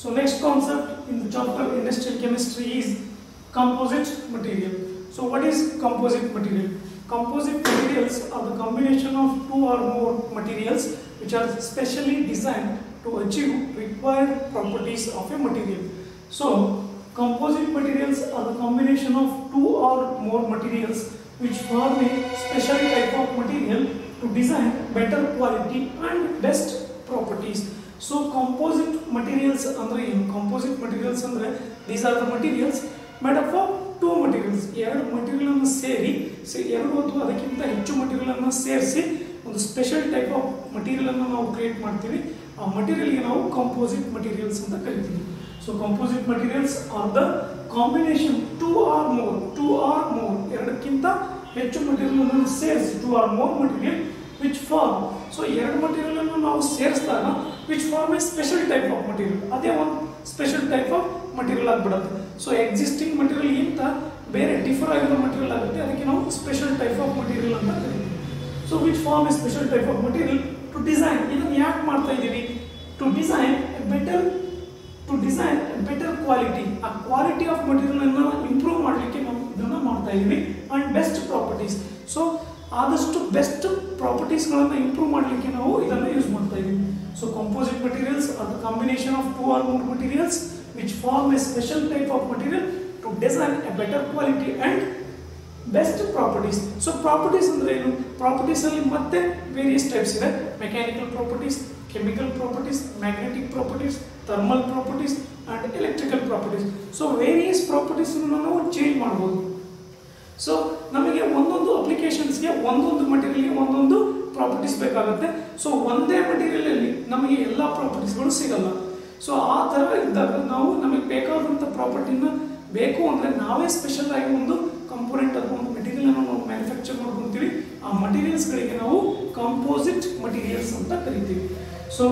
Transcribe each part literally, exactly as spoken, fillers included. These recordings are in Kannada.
So next concept in the chapter industrial chemistry is composite material. So what is composite material? Composite materials are the combination of two or more materials which are specially designed to achieve required properties of a material. So composite materials are the combination of two or more materials which form a special type of material to design better quality and best properties. So composite materials andre ಏನು? Composite materials andre these are the materials made up of two materials. ಎರಡು material ಅನ್ನು ಸೇರಿ ಎರಡು ಅಥವಾ ಅದಕ್ಕಿಂತ ಹೆಚ್ಚು material ಅನ್ನು ಸೇರಿಸಿ ಒಂದು ಸ್ಪೆಷಲ್ ಟೈಪ್ ಆಫ್ material ಅನ್ನು ನಾವು ಕ್ರಿಯೇಟ್ ಮಾಡ್ತೀವಿ. ಆ material ಗೆ ನಾವು composite materials ಅಂತ ಕರಿತೀವಿ. So composite materials are the combination two or more two or more ಎರಡಕ್ಕಿಂತ ಹೆಚ್ಚು material ಅನ್ನು ಸೇರಿಸಿ two or more material which form. So ಎರಡು material ಅನ್ನು ನಾವು ಸೇರಿಸಿದಾಗ which form a special type of material. ಅದೇ ಒಂದು ಸ್ಪೆಷಲ್ ಟೈಪ್ ಆಫ್ material ಆಗಿಬಿಡುತ್ತೆ. ಸೊ ಎಕ್ಸಿಸ್ಟಿಂಗ್ material ಗಿಂತ ಬೇರೆ ಡಿಫರ್ ಆಗಿರೋ material ಆಗುತ್ತೆ, ಅದಕ್ಕೆ ನಾವು ಸ್ಪೆಷಲ್ ಟೈಪ್ ಆಫ್ material ಅಂತ ಕರಿತೀವಿ. So which form a special type of material to design. ಇದನ್ನು ಯಾಕೆ ಮಾಡ್ತಾ ಇದ್ದೀವಿ? To design a better to design a better quality. ಆ ಕ್ವಾಲಿಟಿ ಆಫ್ material ಅನ್ನು ಇಂಪ್ರೂವ್ ಮಾಡಲಿಕ್ಕೆ ನಾವು ಇದನ್ನ ಮಾಡ್ತಾ ಇದ್ದೀವಿ. and best properties. ಸೊ ಆದಷ್ಟು ಬೆಸ್ಟ್ ಪ್ರಾಪರ್ಟೀಸ್ಗಳನ್ನು ಇಂಪ್ರೂವ್ ಮಾಡಲಿಕ್ಕೆ ನಾವು ಇದನ್ನು ಯೂಸ್ ಮಾಡ್ತಾ ಇದ್ದೀವಿ. So composite materials are the combination of two or more materials which form a special type of material to design a better quality and best properties. So properties ಅಂದ್ರೆ ಏನು? Properties ಅಲ್ಲಿ ಮತ್ತೆ various types ಇದೆ. Mechanical properties, chemical properties, magnetic properties, thermal properties and electrical properties. So various properties ಅನ್ನು ನಾವು ಚೇಂಜ್ ಮಾಡಬಹುದು. ಸೊ ನಮಗೆ ಒಂದೊಂದು ಅಪ್ಲಿಕೇಶನ್ಸ್ಗೆ ಒಂದೊಂದು ಮಟೀರಿಯಲ್ಗೆ ಒಂದೊಂದು ಪ್ರಾಪರ್ಟೀಸ್ ಬೇಕಾಗುತ್ತೆ. ಸೊ ಒಂದೇ ಮಟೀರಿಯಲಲ್ಲಿ ನಮಗೆ ಎಲ್ಲ ಪ್ರಾಪರ್ಟೀಸ್ಗಳು ಸಿಗಲ್ಲ. ಸೊ ಆ ಥರ ಇದ್ದಾಗ ನಾವು ನಮಗೆ ಬೇಕಾದಂಥ ಪ್ರಾಪರ್ಟಿನ ಬೇಕು ಅಂದರೆ ನಾವೇ ಸ್ಪೆಷಲ್ ಆಗಿ ಒಂದು ಕಂಪೋನೆಂಟ್ ಅಥವಾ ಒಂದು ಮೆಟೀರಿಯಲನ್ನು ನಾವು ಮ್ಯಾನುಫ್ಯಾಕ್ಚರ್ ಮಾಡ್ಕೊತೀವಿ. ಆ ಮಟೀರಿಯಲ್ಸ್ಗಳಿಗೆ ನಾವು ಕಾಂಪೋಸಿಟ್ ಮಟೀರಿಯಲ್ಸ್ ಅಂತ ಕರಿತೀವಿ. So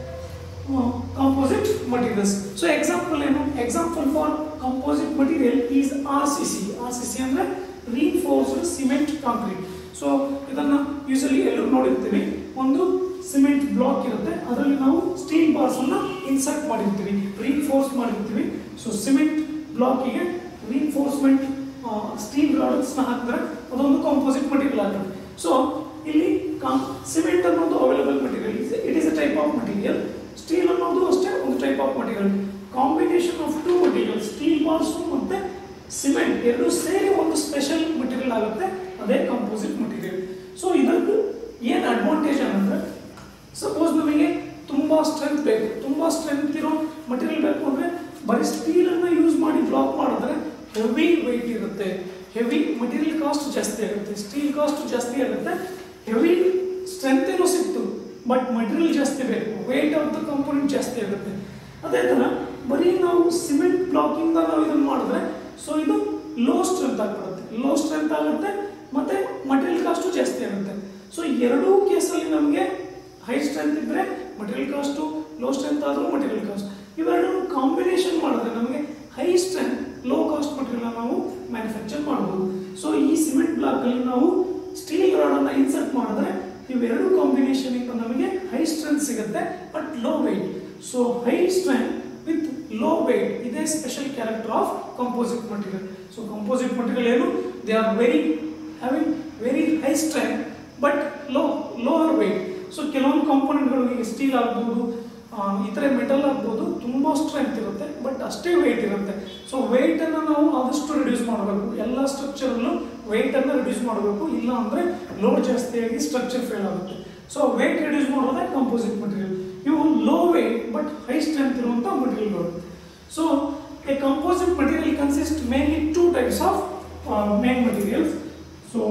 composite materials. So example ಏನು? Example for composite material is R C C. R C C ಅಂದರೆ reinforced cement concrete. ಸೊ ಇದನ್ನು ಯೂಶಲಿ ಎಲ್ಲರೂ ನೋಡಿರ್ತೀವಿ. ಒಂದು ಸಿಮೆಂಟ್ ಬ್ಲಾಕ್ ಇರುತ್ತೆ, ಅದರಲ್ಲಿ ನಾವು ಸ್ಟೀಲ್ ಬಾರ್ಸ್ ಅನ್ನ ಇನ್ಸರ್ಟ್ ಮಾಡಿರ್ತೀವಿ, ರೀಇನ್ಫೋರ್ಸ್ ಮಾಡಿರ್ತೀವಿ. ಸೊ ಸಿಮೆಂಟ್ ಬ್ಲಾಕಿಗೆ ರೀಇನ್ಫೋರ್ಸ್ಮೆಂಟ್ ಸ್ಟೀಲ್ ರಾಡ್ಸ್ ನ ಹಾಕಿದ್ರೆ ಅದೊಂದು ಕಾಂಪೋಸಿಟ್ ಮಟೀರಿಯಲ್ ಆಗುತ್ತೆ. ಸೊ ಇಲ್ಲಿ ಸಿಮೆಂಟ್ ಅನ್ನೋದು available material, it is a type of material. Steel ಅನ್ನೋದು ಅಷ್ಟೇ ಒಂದು type of material. Combination of two material, steel bars ಮತ್ತೆ ಸಿಮೆಂಟ್ ಎರಡು ಸೇರಿ ಒಂದು ಸ್ಪೆಷಲ್ ಮಟೀರಿಯಲ್ ಆಗುತ್ತೆ, ಅದೇ ಕಾಂಪೋಸಿಟ್ ಮಟೀರಿಯಲ್. ಸೊ ಇದಕ್ಕೆ ಏನು ಅಡ್ವಾಂಟೇಜ್ ಅಂದರೆ, ಸಪೋಸ್ ನಮಗೆ ತುಂಬ ಸ್ಟ್ರೆಂತ್ ಬೇಕು, ತುಂಬ ಸ್ಟ್ರೆಂತ್ ಇರೋ ಮಟೀರಿಯಲ್ ಬೇಕು ಅಂದರೆ ಬರೀ ಸ್ಟೀಲನ್ನು ಯೂಸ್ ಮಾಡಿ ಬ್ಲಾಕ್ ಮಾಡಿದ್ರೆ ಹೆವಿ ವೆಯ್ಟ್ ಇರುತ್ತೆ, ಹೆವಿ ಮಟೀರಿಯಲ್ ಕಾಸ್ಟ್ ಜಾಸ್ತಿ ಆಗುತ್ತೆ, ಸ್ಟೀಲ್ ಕಾಸ್ಟ್ ಜಾಸ್ತಿ ಆಗುತ್ತೆ, ಹೆವಿ ಸ್ಟ್ರೆಂತ್ ಏನೋ ಸಿಕ್ತು ಬಟ್ ಮಟೀರಿಯಲ್ ಜಾಸ್ತಿ ಬೇಕು, ವೆಯ್ಟ್ ಆಫ್ ದ ಕಾಂಪೋನೆಂಟ್ ಜಾಸ್ತಿ ಆಗುತ್ತೆ. ಅದೇ ಥರ ಬರೀ ನಾವು ಸಿಮೆಂಟ್ ಬ್ಲಾಕಿಂದ ನಾವು ಇದನ್ನು ಮಾಡಿದ್ರೆ ಸೊ ಇದು ಲೋ ಸ್ಟ್ರೆಂತ್ ಆಗಿಬಿಡುತ್ತೆ, ಲೋ ಸ್ಟ್ರೆಂತ್ ಆಗುತ್ತೆ ಮತ್ತು ಮಟೀರಿಯಲ್ ಕಾಸ್ಟು ಜಾಸ್ತಿ ಆಗುತ್ತೆ. ಸೊ ಎರಡೂ ಕೇಸಲ್ಲಿ ನಮಗೆ ಹೈ ಸ್ಟ್ರೆಂತ್ ಇದ್ದರೆ ಮಟೀರಿಯಲ್ ಕಾಸ್ಟು, ಲೋ ಸ್ಟ್ರೆಂತ್ ಆದರೂ ಮಟೀರಿಯಲ್ ಕಾಸ್ಟ್, ಇವೆರಡೂ ಕಾಂಬಿನೇಷನ್ ಮಾಡಿದ್ರೆ ನಮಗೆ high strength low cost material ನಾವು ಮ್ಯಾನುಫ್ಯಾಕ್ಚರ್ ಮಾಡ್ಬೋದು. ಸೊ ಈ ಸಿಮೆಂಟ್ ಬ್ಲಾಕಲ್ಲಿ ನಾವು ಸ್ಟೀಲ್ ರಾಡನ್ನು ಇನ್ಸರ್ಟ್ ಮಾಡಿದ್ರೆ ಇವೆರಡು ಕಾಂಬಿನೇಷನಿಂದ ನಮಗೆ ಹೈ ಸ್ಟ್ರೆಂತ್ ಸಿಗುತ್ತೆ but low weight. So high strength with low weight, ಇದೇ special character of composite material. So composite material ಏನು? They are very having very high strength but low lower weight. So ಕೆಲವೊಂದು ಕಾಂಪೋನೆಂಟ್ಗಳು ಈಗ ಸ್ಟೀಲ್ ಆಗ್ಬೋದು, ಇತರೆ ಮೆಟಲ್ ಆಗ್ಬೋದು, ತುಂಬ ಸ್ಟ್ರೆಂತ್ ಇರುತ್ತೆ ಬಟ್ ಅಷ್ಟೇ ವೆಯ್ಟ್ ಇರುತ್ತೆ. ಸೊ ವೆಯ್ಟನ್ನು ನಾವು ಆದಷ್ಟು ರಿಡ್ಯೂಸ್ ಮಾಡಬೇಕು, ಎಲ್ಲ ಸ್ಟ್ರಕ್ಚರಲ್ಲೂ ವೆಯ್ಟನ್ನು ರಿಡ್ಯೂಸ್ ಮಾಡಬೇಕು, ಇಲ್ಲ ಅಂದರೆ ಲೋಡ್ ಜಾಸ್ತಿಯಾಗಿ ಸ್ಟ್ರಕ್ಚರ್ ಫೇಲ್ ಆಗುತ್ತೆ. ಸೊ ವೆಯ್ಟ್ ರಿಡ್ಯೂಸ್ ಮಾಡೋದೇ ಕಂಪೋಸಿಟ್ ಮಟೀರಿಯಲ್. ಇವು low weight but high strength ಇರುವಂಥ ಮಟೀರಿಯಲ್ಗಳು. So a composite material consist mainly two types of main materials. So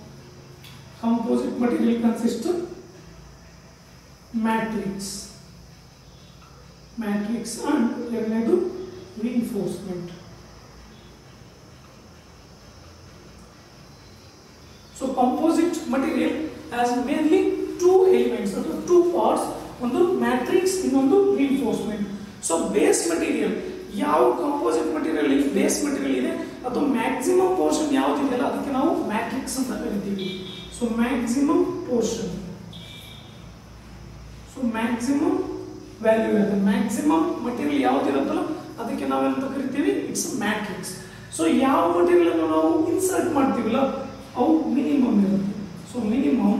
composite material consist matrix matrix and ಎರಡನೇದು reinforcement. So composite material has mainly two elements ಅಥವಾ ಟೂ ಪಾರ್ಟ್ಸ್, ಒಂದು ಮ್ಯಾಟ್ರಿಕ್ಸ್, ಇನ್ನೊಂದು ರೀಇನ್ಫೋರ್ಸ್ಮೆಂಟ್. ಸೊ ಬೇಸ್ ಮಟೀರಿಯಲ್, ಯಾವ ಕಂಪೋಸಿಟ್ ಮಟೀರಿಯಲ್ ಬೇಸ್ ಮಟೀರಿಯಲ್ ಇದೆ ಅದು ಮ್ಯಾಕ್ಸಿಮಮ್ ಪೋರ್ಷನ್ ಯಾವುದಿದೆಯಲ್ಲ ಅದಕ್ಕೆ ನಾವು ಮ್ಯಾಟ್ರಿಕ್ಸ್ ಅಂತ ಕರಿತೀವಿ. So maximum portion, so maximum value ಇರುತ್ತೆ. ಮ್ಯಾಕ್ಸಿಮಮ್ ಮಟೀರಿಯಲ್ ಯಾವ್ದು ಇರುತ್ತಲ್ಲ ಅದಕ್ಕೆ ನಾವೇನಂತ ಕರಿತೀವಿ, ಇಟ್ಸ್ ಮ್ಯಾಟ್ರಿಕ್ಸ್. ಸೊ ಯಾವ ಮಟೀರಿಯಲ್ ಅನ್ನು ನಾವು ಇನ್ಸರ್ಟ್ ಮಾಡ್ತೀವಲ್ಲ ಅವು ಮಿನಿಮಮ್ ಇರುತ್ತೆ. ಸೊ ಮಿನಿಮಮ್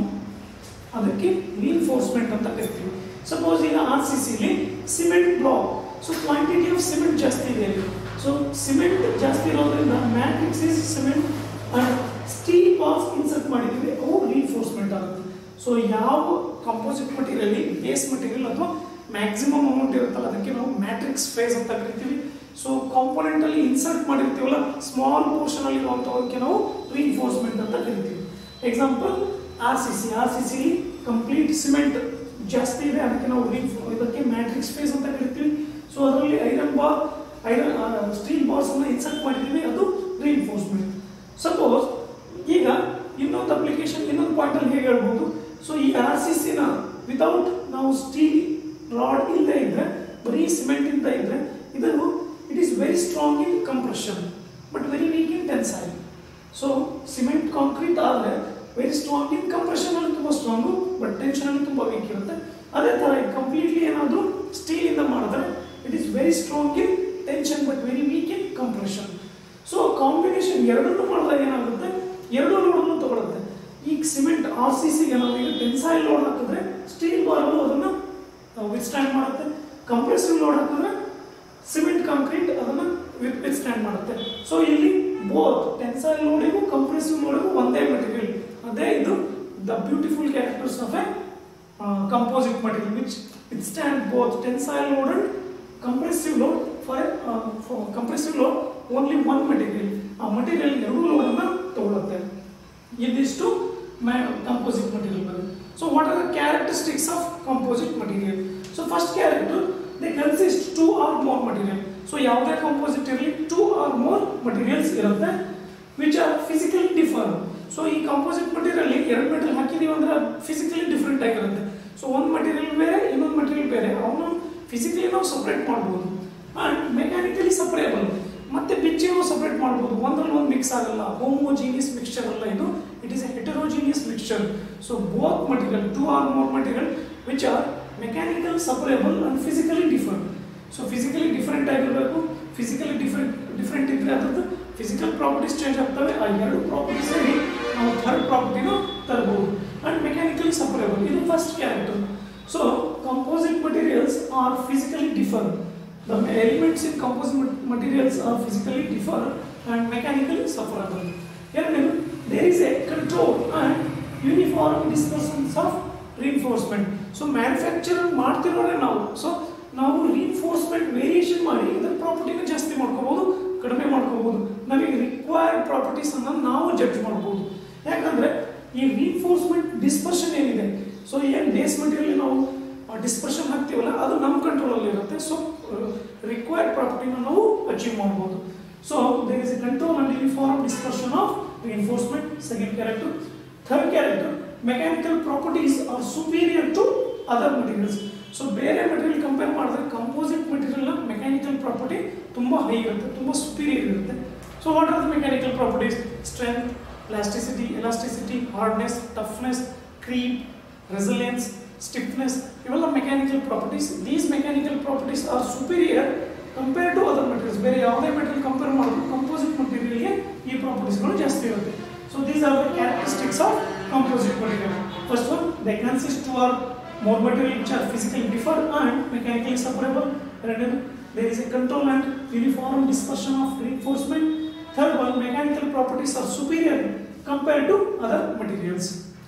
ಅದಕ್ಕೆ ರೀಇನ್ಫೋರ್ಸ್ಮೆಂಟ್ ಅಂತ ಕರಿತೀವಿ. ಸಪೋಸ್ ಈಗ ಆರ್ ಸಿ ಸಿಲಿ cement block, so quantity of cement ಜಾಸ್ತಿ ಇದೆ. ಸೊ ಸಿಮೆಂಟ್ ಜಾಸ್ತಿ ಇರೋದ್ರಿಂದ matrix is cement and steel bars insert ಮಾಡಿದ್ದೀವಿ, ಅವು ರೀಇನ್ಫೋರ್ಸ್ಮೆಂಟ್ ಆಗುತ್ತೆ. ಸೊ ಯಾವ ಕಂಪೋಸಿಟ್ ಮಟೀರಿಯಲ್ ಬೇಸ್ ಮಟೀರಿಯಲ್ ಅಥವಾ ಮ್ಯಾಕ್ಸಿಮಮ್ ಅಮೌಂಟ್ ಇರುತ್ತಲ್ಲ ಅದಕ್ಕೆ ನಾವು ಮ್ಯಾಟ್ರಿಕ್ಸ್ ಫೇಸ್ ಅಂತ ಕರಿತೀವಿ. ಸೊ ಕಾಂಪೋನೆಂಟ್ ಅಲ್ಲಿ ಇನ್ಸರ್ಟ್ ಮಾಡಿರ್ತೀವಲ್ಲ ಸ್ಮಾಲ್ ಪೋರ್ಷನ್ ಅಲ್ಲಿ ಇರುವಂತವಕ್ಕೆ ನಾವು ರೀಇನ್ಫೋರ್ಸ್ಮೆಂಟ್ ಅಂತ ಕರಿತೀವಿ. Example R C C R C C complete cement ಜಾಸ್ತಿ ಇದೆ, ಅದಕ್ಕೆ ನಾವು ಇದಕ್ಕೆ ಮ್ಯಾಟ್ರಿಕ್ಸ್ ಫೇಸ್ ಅಂತ ಕರಿತೀವಿ. ಸೊ ಅದರಲ್ಲಿ iron bar iron steel bars ಅನ್ನು ಇನ್ಸರ್ಟ್ ಮಾಡಿದ್ದೀವಿ, ಅದು ರೀಇನ್ಫೋರ್ಸ್ಮೆಂಟ್. ಸಪೋಸ್ ಈಗ ಇನ್ನೊಂದು ಅಪ್ಲಿಕೇಶನ್ ಇನ್ನೊಂದು ಪಾಯಿಂಟ್ ಅಲ್ಲಿ ಹೇಗೆ ಹೇಳ್ಬೋದು, ಸೊ ಈ ಆರ್ ಸಿ ಸಿನ ವಿತೌಟ್ ನಾವು ಸ್ಟೀಲ್ ರಾಡ್ ಇಲ್ಲದೆ ಇದ್ರೆ ಬರೀ ಸಿಮೆಂಟ್ ಇಂದ ಇದ್ರೆ ಇದನ್ನು it is very strong in compression but very weak in tensile. So cement concrete ಆದರೆ ವೆರಿ ಸ್ಟ್ರಾಂಗ್ ಇನ್ ಕಂಪ್ರೆಷನ್ ಅಲ್ಲಿ ತುಂಬ ಸ್ಟ್ರಾಂಗು ಬಟ್ ಟೆನ್ಷನ್ ಅಲ್ಲಿ ತುಂಬ ವೀಕ್ ಇರುತ್ತೆ. ಅದೇ ಥರ ಕಂಪ್ಲೀಟ್ಲಿ ಏನಾದರೂ ಸ್ಟೀಲ್ ಇಂದ ಮಾಡಿದ್ರೆ it is very strong in tension but very weak in compression. So combination ಎರಡನ್ನೂ ಮಾಡಿದಾಗ ಏನಾಗುತ್ತೆ, ಎರಡು ಲೋಡನ್ನು ತಗೊಳುತ್ತೆ. ಈಗ ಸಿಮೆಂಟ್ ಆರ್ ಸಿ ಸಿಗೆ ನಾವು ಈಗ ಟೆನ್ಸೈಲ್ ಲೋಡ್ ಹಾಕಿದ್ರೆ ಸ್ಟೀಲ್ ಬಾರ್ಗಳು ಅದನ್ನು ವಿತ್ಸ್ಟ್ಯಾಂಡ್ ಮಾಡುತ್ತೆ, ಕಂಪ್ರೆಸಿವ್ ಲೋಡ್ ಹಾಕಿದ್ರೆ ಸಿಮೆಂಟ್ ಕಾಂಕ್ರೀಟ್ ಅದನ್ನು ವಿತ್ಸ್ಟ್ಯಾಂಡ್ ಮಾಡುತ್ತೆ. ಸೊ ಇಲ್ಲಿ ಬೋತ್ ಟೆನ್ಸೈಲ್ ಲೋಡಿಗೂ ಕಂಪ್ರೆಸಿವ್ ಲೋಡಿಗೂ ಒಂದೇ ಮೆಟೀರಿಯಲ್. ಅದೇ ಇದು the beautiful characters of a composite material which withstand both tensile load and compressive load. For compressive load only one material, ಆ ಮಟೀರಿಯಲ್ ಎರಡು ಲೋಡನ್ನು ತಗೊಳುತ್ತೆ. ಇದಿಷ್ಟು ಕಂಪೋಸಿಟ್ ಮಟೀರಿಯಲ್ ಬರುತ್ತೆ. So what are the characteristics of composite material? So first character they consist two or more material. So ಯಾವುದೇ ಕಂಪೋಸಿಟ್ ಇರಲಿ ಟೂ ಆರ್ ಮೋರ್ ಮಟೀರಿಯಲ್ಸ್ ಇರುತ್ತೆ which are physically differ. So ಈ ಕಂಪೋಸಿಟ್ ಮಟೀರಿಯಲ್ ಎರಡು ಮೆಟೀರಿಯಲ್ ಹಾಕಿದೀವಿ ಅಂದ್ರೆ ಫಿಸಿಕಲಿ ಡಿಫ್ರೆಂಟ್ ಆಗಿರುತ್ತೆ. ಸೊ ಒಂದು ಮಟೀರಿಯಲ್ ಬೇರೆ ಇನ್ನೊಂದು ಮಟೀರಿಯಲ್ ಬೇರೆ, ಅವನು ಫಿಸಿಕಲಿ ನಾವು ಸಪ್ರೇಟ್ ಮಾಡ್ಬೋದು ಆ್ಯಂಡ್ ಮೆಕ್ಯಾನಿಕಲಿ ಸಪ್ರೇಬಲ್. ಮತ್ತೆ ಬಿಚ್ಚಿನೂ ಸಪ್ರೇಟ್ ಮಾಡ್ಬೋದು, ಒಂದ್ರಲ್ಲಿ ಒಂದು ಮಿಕ್ಸ್ ಆಗಲ್ಲ, ಹೋಮೋಜಿನಿಯಸ್ ಮಿಕ್ಸ್ಚರ್ ಅಲ್ಲ ಇದು, it is a heterogeneous mixture. So both material two or more material which are mechanical separable and physically different. So physically different ಆಗಿರಬೇಕು, ಫಿಸಿಕಲಿ ಡಿಫರೆಂಟ್ ಡಿಫರೆಂಟ್ ಇದ್ರೆ ಅದ್ರದ್ದು ಫಿಸಿಕಲ್ ಪ್ರಾಪರ್ಟೀಸ್ ಚೇಂಜ್ ಆಗ್ತವೆ. ಆ ಎರಡು ಪ್ರಾಪರ್ಟೀಸ್ ನಾವು ಥರ್ಡ್ ಪ್ರಾಪರ್ಟಿನೂ ತರಬಹುದು ಅಂಡ್ ಮೆಕ್ಯಾನಿಕಲಿ ಸಪ್ರೇಬಲ್. ಇದು first character. So composite materials are physically differ. The elements in composite materials are physically differ and mechanically separable. Here there is a control and uniform dispersions of reinforcement. So manufacturer ಮಾಡ್ತಿರೋರೆ ನಾವು. ಸೊ ನಾವು reinforcement variation ಮಾಡಿ ಇದರ ಪ್ರಾಪರ್ಟಿನ ಜಾಸ್ತಿ ಮಾಡ್ಕೋಬಹುದು, ಕಡಿಮೆ ಮಾಡ್ಕೋಬಹುದು. ನಮಗೆ ರಿಕ್ವೈರ್ಡ್ ಪ್ರಾಪರ್ಟೀಸ್ ಅನ್ನು ನಾವು ಜಡ್ಜ್ ಮಾಡ್ಬೋದು. ಯಾಕಂದ್ರೆ ಈ reinforcement dispersion ಏನಿದೆ, ಸೊ ಏನು ಬೇಸ್ ಮಟೀರಿಯಲ್ ನಾವು ಡಿಸ್ಪರ್ಷನ್ ಹಾಕ್ತೀವಲ್ಲ ಅದು ನಮ್ಮ ಕಂಟ್ರೋಲಲ್ಲಿ ಇರುತ್ತೆ. ಸೊ ರಿಕ್ವೈರ್ಡ್ ಪ್ರಾಪರ್ಟಿನ ನಾವು ಅಚೀವ್ ಮಾಡ್ಬೋದು. So there is a control and uniform dispersion of reinforcement. Second character. Third character mechanical properties are superior to other materials. So ಬೇರೆ ಮಟೀರಿಯಲ್ ಕಂಪೇರ್ ಮಾಡಿದ್ರೆ ಕಂಪೋಸಿಟ್ ಮಟೀರಿಯಲ್ನ ಮೆಕ್ಯಾನಿಕಲ್ ಪ್ರಾಪರ್ಟಿ ತುಂಬ ಹೈ ಇರುತ್ತೆ, ತುಂಬ ಸುಪೀರಿಯರ್ ಇರುತ್ತೆ. So what are the mechanical properties? Strength, plasticity, elasticity, hardness, toughness, creep, resilience, stiffness, ಇವೆಲ್ಲ mechanical properties. These mechanical properties are superior compare to other materials. ಬೇರೆ ಯಾವುದೇ ಮೆಟೀರಿಯಲ್ ಕಂಪೇರ್ ಮಾಡಿದ್ರು ಕಂಪೋಸಿಟ್ ಮಟೀರಿಯಲ್ಗೆ ಈ ಪ್ರಾಪರ್ಟೀಸ್ಗಳು ಜಾಸ್ತಿ ಇರುತ್ತೆ. So these are the characteristics of composite material. First one, they consist two or more material which are physically differ and mechanically separable. ಎರಡನೇದು, there is a control and uniform dispersion of reinforcement. Third one, mechanical properties are superior compare to other materials.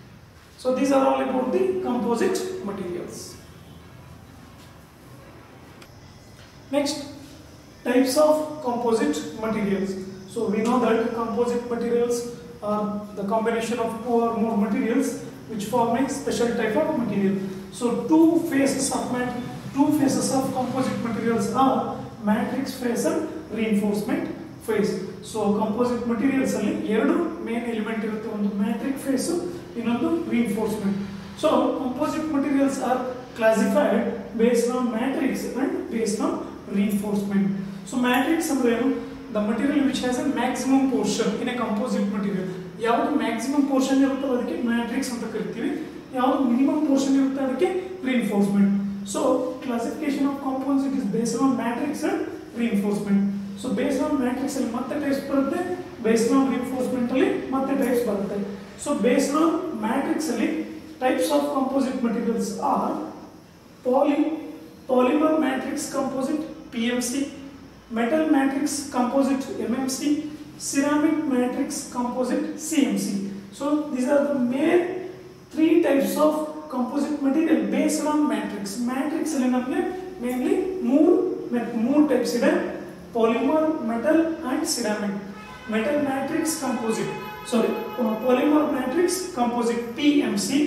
So these are all about the composite materials. Next, types of composite materials. So we know that composite materials are the combination of two or more materials which form a special type of material. So two phases of mat two phases of composite materials are matrix phase and reinforcement phase. So composite materials ಅಲ್ಲಿ ಎರಡು main element ಇರುತ್ತೆ, ಒಂದು matrix phase ಇನ್ನೊಂದು reinforcement. So composite materials are classified based on matrix and based on reinforcement. So matrix ಅಂದ್ರೆ ಏನು? The material which has a maximum portion in a composite material. ಯಾವುದು maximum portion ಇರುತ್ತೋ ಅದಕ್ಕೆ matrix ಅಂತ ಕರಿತೀವಿ, ಯಾವುದು minimum portion ಇರುತ್ತೆ ಅದಕ್ಕೆ reinforcement. So classification of composite is based on matrix and reinforcement. So based on matrix ಅಲ್ಲಿ ಮತ್ತೆ ಟೈಪ್ಸ್ ಬರುತ್ತೆ, based on reinforcement ಅಲ್ಲಿ ಮತ್ತೆ ಟೈಪ್ಸ್ ಬರುತ್ತೆ. So based on matrix ಅಲ್ಲಿ types of composite materials are poly polymer matrix composite P M C, metal matrix composite M M C, ceramic matrix composite C M C. So these are the main three types of composite material based on matrix. Matrix ಅಲ್ಲಿ ನಮಗೆ mainly ಮೂರು ಮೂರು types ಇದೆ, polymer, metal and ceramic. Metal matrix composite, sorry, uh, polymer matrix composite P M C,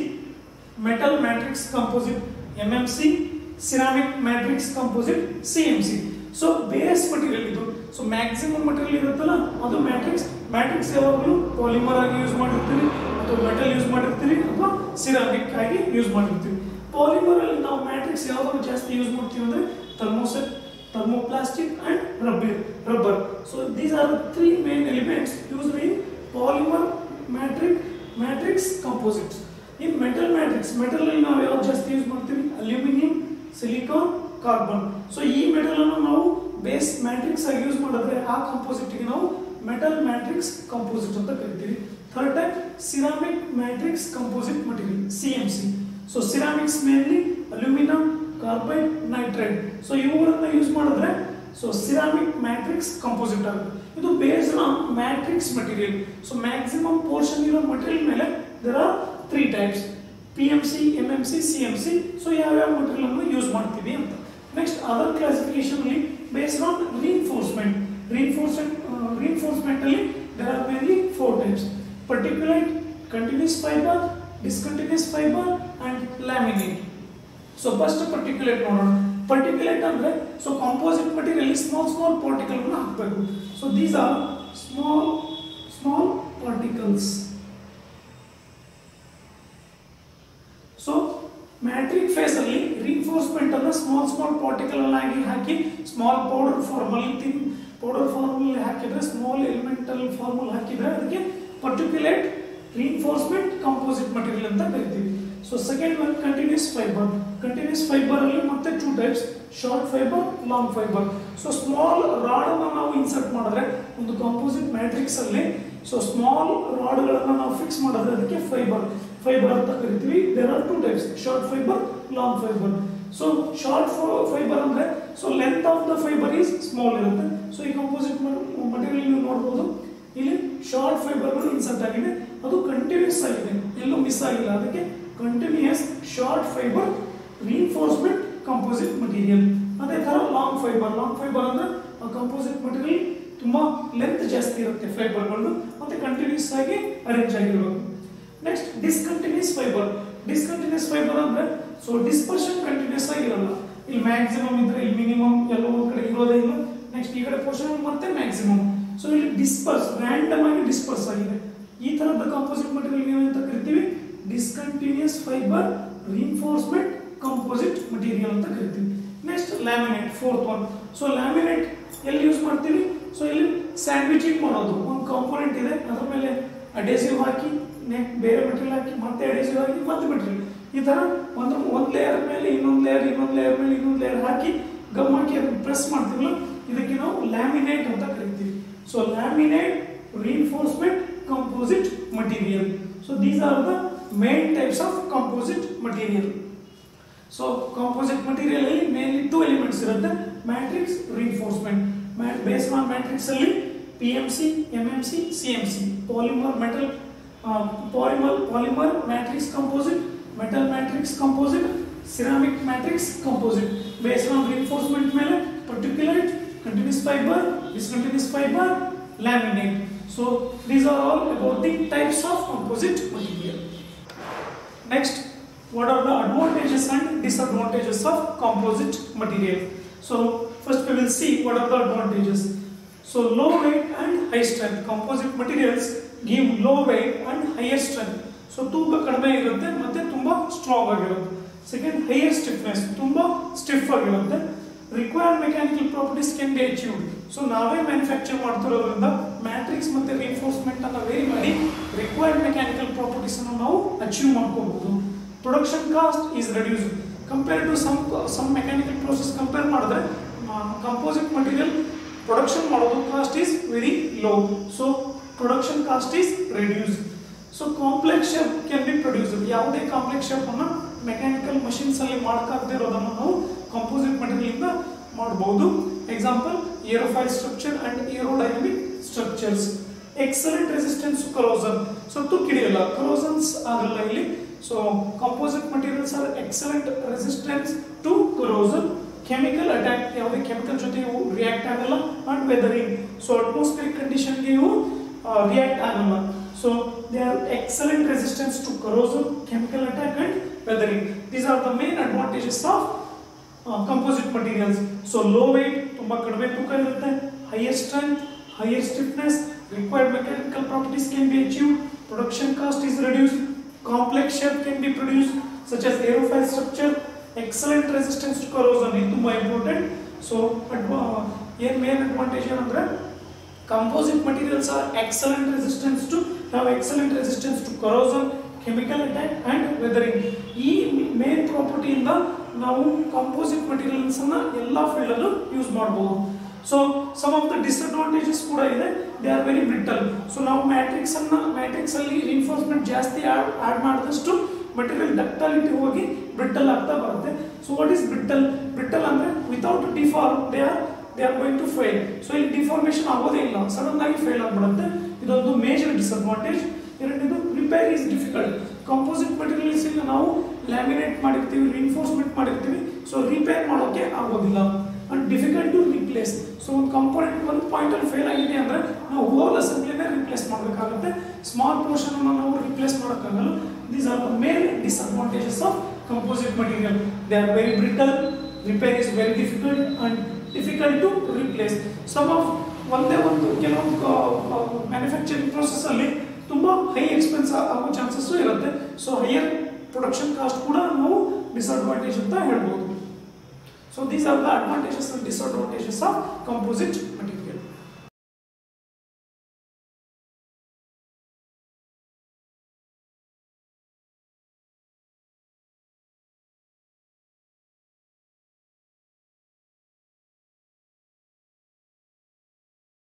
metal matrix composite M M C, ceramic matrix composite C M C. So base material ಇದು. So maximum material ಇರುತ್ತಲ್ಲ ಅದು matrix. Matrix ಯಾವಾಗಲೂ polymer ಆಗಿ ಯೂಸ್ ಮಾಡಿರ್ತೀವಿ, ಅಥವಾ metal ಯೂಸ್ ಮಾಡಿರ್ತೀವಿ, ಅಥವಾ ceramic ಆಗಿ ಯೂಸ್ ಮಾಡಿರ್ತೀವಿ. Polymer ಅಲ್ಲಿ ನಾವು matrix ಯಾವಾಗಲೂ ಜಾಸ್ತಿ ಯೂಸ್ ಮಾಡ್ತೀವಿ ಅಂದ್ರೆ thermoset, thermoplastic and rubber. Rubber. So these are the three main elements used in polymer matrix matrix composites. In metal matrix, metal ಅಲ್ಲಿ ನಾವು ಯಾವ್ದು ಜಾಸ್ತಿ ಯೂಸ್ ಮಾಡ್ತೀವಿ? Aluminium, silicon, carbon. ಸೊ ಈ ಮೆಟಲ್ ಅನ್ನು ನಾವು ಬೇಸ್ ಮ್ಯಾಟ್ರಿಕ್ಸ್ ಆಗಿ ಯೂಸ್ ಮಾಡಿದ್ರೆ ಆ ಕಂಪೋಸಿಟ್ ಗೆ ನಾವು ಮೆಟಲ್ ಮ್ಯಾಟ್ರಿಕ್ಸ್ ಕಂಪೋಸಿಟ್ ಅಂತ ಕರಿತೀವಿ. Third type ceramic matrix composite material C M C. So ceramics mainly aluminium, carbide, nitride. So ಇವುಗಳನ್ನ ಯೂಸ್ ಮಾಡಿದ್ರೆ ಸೊ ಸಿರಾಮಿಕ್ ಮ್ಯಾಟ್ರಿಕ್ಸ್ ಕಂಪೋಸಿಟ್ ಆಗುತ್ತೆ. ಇದು based on matrix material. So maximum portion ಇರೋ ಮಟೀರಿಯಲ್ ಮೇಲೆ there are three types, P M C, M M C, C M C. So ಯಾವ ಯಾವ ಮಟೀರಿಯಲ್ ಅನ್ನು ಯೂಸ್ ಮಾಡ್ತೀವಿ ಅಂತ. ನೆಕ್ಸ್ಟ್ ಅದರ್ ಕ್ಲಾಸಿಫಿಕೇಶನ್ ಅಲ್ಲಿ based on reinforcement. Reinforcement uh, reinforcement ಅಲ್ಲಿ there are mainly four types: particulate, continuous fiber, discontinuous fiber and laminate. So first particulate ನೋಡೋಣ. Particulate ಅಂದ್ರೆ so composite material small small particles ಅನ್ನು ಹಾಕಬೇಕು. So these are small small particles. So matrix phase ಅಲ್ಲಿ reinforcement ಅನ್ನು small small particle ಆಗಿ ಹಾಕಿ small powder form ಅಲ್ಲಿ thin powder form ಅಲ್ಲಿ ಹಾಕಿದ್ರೆ small elemental form ಅಲ್ಲಿ ಹಾಕಿದ್ರೆ ಅದಕ್ಕೆ particulate reinforcement composite material ಅಂತ ಕರೀತೀವಿ. So second one continuous fiber. Continuous fiber ಅಲ್ಲಿ ಮತ್ತೆ two types, short fiber, long fiber. So small rod ಅನ್ನು ನಾವು ಇನ್ಸರ್ಟ್ ಮಾಡಿದ್ರೆ ಒಂದು composite matrix ಅಲ್ಲಿ so small rod ಗಳನ್ನು ನಾವು ಫಿಕ್ಸ್ ಮಾಡಿದ್ರೆ ಅದಕ್ಕೆ fiber fiber ಅಂತ ಕರೀತೀವಿ. There are two types, short fiber, long fiber. So short fiber ಅಂದ್ರೆ so length of the fiber is small ಇರುತ್ತೆ. So ಈ composite material ನೀವು ನೋಡಬಹುದು ಇಲ್ಲಿ ಶಾರ್ಟ್ ಫೈಬರ್ ಗಳು ಇನ್ಸರ್ಟ್ ಆಗಿದೆ, ಅದು ಕಂಟಿನ್ಯೂಸ್ ಆಗಿದೆ, ಎಲ್ಲೂ ಮಿಸ್ ಆಗಿಲ್ಲ. ಅದಕ್ಕೆ continuous short fibre reinforcement composite material. ಅದೇ ತರ ಲಾಂಗ್ ಫೈಬರ್. ಲಾಂಗ್ ಫೈಬರ್ ಅಂದ್ರೆ ಕಂಪೋಸಿಟ್ ಮಟೀರಿಯಲ್ ತುಂಬಾ ಲೆಂತ್ ಜಾಸ್ತಿ ಇರುತ್ತೆ ಫೈಬರ್ಗಳು, ಮತ್ತೆ ಕಂಟಿನ್ಯೂಸ್ ಆಗಿ ಅರೇಂಜ್ ಆಗಿರೋದು. Next discontinuous fibre. Discontinuous fibre ಅಂದ್ರೆ ಸೊ ಡಿಸ್ಪರ್ಷನ್ ಕಂಟಿನ್ಯೂಸ್ ಆಗಿರಲ್ಲ. ಇಲ್ಲಿ ಮ್ಯಾಕ್ಸಿಮಮ್ ಇದ್ರೆ ಇಲ್ಲಿ ಮಿನಿಮಮ್ ಎಲ್ಲೋ ಒಂದ್ ಕಡೆ ಇರೋದೇ ಇಲ್ಲ, ನೆಕ್ಸ್ಟ್ ಈ ಕಡೆ ಪೋರ್ಷನ್ ಮತ್ತೆ ಮ್ಯಾಕ್ಸಿಮಮ್. ಸೊ ಇಲ್ಲಿ ಡಿಸ್ಪರ್ಸ್ ರ್ಯಾಂಡಮ್ ಆಗಿ ಡಿಸ್ಪರ್ಸ್ ಆಗಿದೆ. ಈ ತರದ ಕಂಪೋಸಿಟ್ ಮಟೀರಿಯಲ್ ನೀವು ಅಂತ ಕರಿತೀವಿ discontinuous fibre reinforcement composite material ಅಂತ ಕರಿತೀವಿ. Next laminate, fourth one. So laminate ಎಲ್ಲಿ ಯೂಸ್ ಮಾಡ್ತೀವಿ? ಸೊ ಇಲ್ಲಿ ಸ್ಯಾಂಡ್ವಿಚಿಂಗ್ ಮಾಡೋದು, ಒಂದು ಕಾಂಪೋನೆಂಟ್ ಇದೆ ಅದರ ಮೇಲೆ ಅಡೇಸಿವ್ ಹಾಕಿ ಬೇರೆ ಮೆಟೀರಿಯಲ್ ಹಾಕಿ ಮತ್ತೆ ಅಡೇಸಿವ್ ಹಾಕಿ ಮತ್ತೆ ಮೆಟೀರಿಯಲ್, ಈ ತರ ಒಂದು ಒಂದು ಲೇಯರ್ ಮೇಲೆ ಇನ್ನೊಂದು ಲೇಯರ್ ಇನ್ನೊಂದು ಲೇಯರ್ ಮೇಲೆ ಇನ್ನೊಂದು ಲೇಯರ್ ಹಾಕಿ ಗಮ್ ಹಾಕಿ ಅದನ್ನ ಪ್ರೆಸ್ ಮಾಡ್ತೀವಲ್ಲ, ಇದಕ್ಕೆ ನಾವು ಲ್ಯಾಮಿನೇಟ್ ಅಂತ ಕರಿತೀವಿ. So laminate reinforcement composite material. So these are the main types of composite material. So composite material ಅಲ್ಲಿ mainly two elements ಇರುತ್ತೆ, matrix, reinforcement. Based on matrix ಅಲ್ಲಿ P M C, M M C, C M C, polymer metal uh, polymer polymer matrix composite, metal matrix composite, ceramic matrix composite. Based on reinforcement ಮೇಲೆ particulate, continuous fiber, discontinuous fiber, laminate. So these are all about the types of composite material. Next, what are the advantages and disadvantages of composite material? So first we will see what are the advantages. So low weight and high strength. Composite materials give low weight and higher strength. So ತುಂಬಾ ಕಡಿಮೆ ಇರುತ್ತೆ ಮತ್ತೆ ತುಂಬಾ ಸ್ಟ್ರಾಂಗ್ ಆಗಿರುತ್ತೆ. Second, higher stiffness. ತುಂಬಾ ಸ್ಟಿಫ್ ಆಗಿರುತ್ತೆ. Required mechanical properties can be achieved. So ನಾವೇ ಮ್ಯಾನುಫ್ಯಾಕ್ಚರ್ ಮಾಡ್ತಿರೋದ್ರಿಂದ ಮ್ಯಾಟ್ರಿಕ್ಸ್ ಮತ್ತೆ ರಿಇನ್ಫೋರ್ಸ್ಮೆಂಟ್ ಅನ್ನ ವೇರಿ ಮಾಡಿ ರಿಕ್ವೈರ್ಡ್ ಮೆಕ್ಯಾನಿಕಲ್ ಪ್ರಾಪರ್ಟೀಸ್ ಅನ್ನು ನಾವು ಅಚೀವ್ ಮಾಡ್ಕೋಬಹುದು. Production cost is reduced. Compare to some some mechanical process compare ಮಾಡಿದ್ರೆ ಕಂಪೋಸಿಟ್ ಮಟೀರಿಯಲ್ ಪ್ರೊಡಕ್ಷನ್ ಮಾಡೋದು cost is very low, so production cost is reduce. So complex shape can be produced. ಯಾವುದೇ ಕಾಂಪ್ಲೆಕ್ಸ್ ಶೇಪನ್ನು ಮೆಕ್ಯಾನಿಕಲ್ ಮಷಿನ್ಸಲ್ಲಿ ಮಾಡೋಕ್ಕಾಗದೇ ಇರೋದನ್ನು ನಾವು ಕಂಪೋಸಿಟ್ ಮಟೀರಿಯಲಿಂದ ಮಾಡಬಹುದು. Example aerofoil structure and aerodynamic structures. Excellent resistance to corrosion. So ತುಕ್ಕಿಡಿಯಲ್ಲ, ಕರೋಸನ್ಸ್ ಆಗಲ್ಲ ಇಲ್ಲಿ. So composite materials are excellent resistance to corrosion. Chemical attack, ಯಾವುದೇ ಕೆಮಿಕಲ್ ಜೊತೆ ಇವು ರಿಯಾಕ್ಟ್ ಆಗಲ್ಲ. ಆ್ಯಂಡ್ ವೆದರಿಂಗ್, ಸೊ ಅಟ್ಮಾಸ್ಫಿಯರಿಕ್ ಕಂಡೀಷನ್ಗೆ ಇವು ರಿಯಾಕ್ಟ್ ಆಗಲ್ಲ. So they are excellent resistance to corrosion, chemical attack and weathering. These are the main advantages of uh, composite materials. So low weight, ತುಂಬಾ ಕಡಿಮೆ ತೂಕ ಇರುತ್ತೆ, higher strength, higher stiffness, required mechanical properties can be achieved, production cost is reduced, complex shape can be produced such as aerofoil structure, excellent resistance to corrosion. ಇದು ತುಂಬಾ ಇಂಪಾರ್ಟೆಂಟ್. ಸೊ ಏನು ಮೇನ್ ಅಡ್ವಾಂಟೇಜ್ ಏನಂದ್ರೆ composite materials are excellent resistance to have excellent resistance to corrosion, chemical attack and weathering. ಈ ಮೇನ್ ಪ್ರಾಪರ್ಟಿಯಿಂದ ನಾವು ಕಂಪೋಸಿಟ್ ಮಟೀರಿಯಲ್ಸ್ ಅನ್ನ ಎಲ್ಲ ಫೀಲ್ಡ್ ಅಲ್ಲೂ ಯೂಸ್ ಮಾಡಬಹುದು. So some of the disadvantages ಕೂಡ ಇದೆ. They are very brittle. So ನಾವು ಮ್ಯಾಟ್ರಿಕ್ಸ್ ಅನ್ನ ಮ್ಯಾಟ್ರಿಕ್ಸ್ ಅಲ್ಲಿ ರಿಇನ್ಫೋರ್ಸ್ಮೆಂಟ್ ಜಾಸ್ತಿ ಆಡ್ ಮಾಡಿದಷ್ಟು ಮಟೀರಿಯಲ್ ಡಕ್ಟಿಲಿಟಿ ಹೋಗಿ ಬ್ರಿಟಲ್ ಆಗ್ತಾ ಬರುತ್ತೆ. So what is brittle? Brittle ಅಂದ್ರೆ without deform they are they are going to fail. So ಇಲ್ಲಿ ಡಿಫಾರ್ಮೇಶನ್ ಆಗೋದೇ ಇಲ್ಲ, ಸಡನ್ ಆಗಿ ಫೇಲ್ ಆಗಿಬಿಡುತ್ತೆ. ಇದೊಂದು ಮೇಜರ್ ಡಿಸ್ಅಡ್ವಾಂಟೇಜ್. ಎರಡನೇದು repair is difficult. Composite materials ಈಗ ನಾವು ಲ್ಯಾಮಿನೇಟ್ ಮಾಡಿರ್ತೀವಿ, ರಿಇನ್ಫೋರ್ಸ್ಮೆಂಟ್ ಮಾಡಿರ್ತೀವಿ, ಸೊ ರಿಪೇರ್ ಮಾಡೋಕ್ಕೆ ಆಗೋದಿಲ್ಲ. And difficult to replace. So ಒಂದು ಕಂಪೋನೆಂಟ್ ಒಂದು ಪಾಯಿಂಟಲ್ಲಿ ಫೇಲ್ ಆಗಿದೆ ಅಂದರೆ ನಾವು ಹೋಲ್ ಅಸೆಂಬ್ಲಿನೇ ರಿಪ್ಲೇಸ್ ಮಾಡಬೇಕಾಗುತ್ತೆ. ಸ್ಮಾಲ್ ಪೋರ್ಷನ್ ಅನ್ನು ನಾವು ರಿಪ್ಲೇಸ್ ಮಾಡೋಕ್ಕಾಗಲ್ಲ. These are the main disadvantages of composite material. They are very brittle, repair is very difficult and difficult to replace. Some of ಒಂದೇ ಒಂದು ಕೆಲವೊಂದು ಮ್ಯಾನುಫ್ಯಾಕ್ಚರಿಂಗ್ ಪ್ರೋಸೆಸ್ ಅಲ್ಲಿ ತುಂಬಾ ಹೈ ಎಕ್ಸ್ಪೆನ್ಸ್ ಆಗೋ ಚಾನ್ಸಸ್ ಇರುತ್ತೆ. ಸೊ ಹೈಯರ್ ಪ್ರೊಡಕ್ಷನ್ ಕಾಸ್ಟ್ ಕೂಡ ನಾವು ಡಿಸ್ಅಡ್ವಾಂಟೇಜ್ ಅಂತ ಹೇಳ್ಬೋದು. So these are the advantages and disadvantages of composite material.